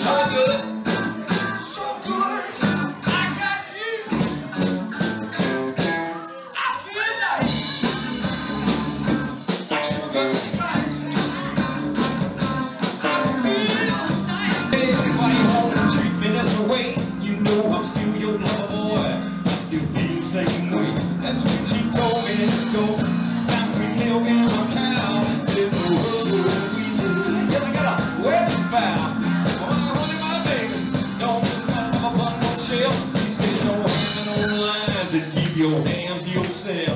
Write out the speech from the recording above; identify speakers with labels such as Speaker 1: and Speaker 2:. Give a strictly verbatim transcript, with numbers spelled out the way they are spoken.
Speaker 1: so good, so good. I got you. I feel nice, like sugar and spice. I feel nice. Baby, why you won't treat me this way? You know I'm still your lover boy. I still feel the same way. That's what she told me in the store. Found free milk and my cow. Live in the world easy. Yeah, I got a wedding vow. Oh, honey, my baby, don't come up on no shelf. He said, don't hang no lines and keep your hands to yourself.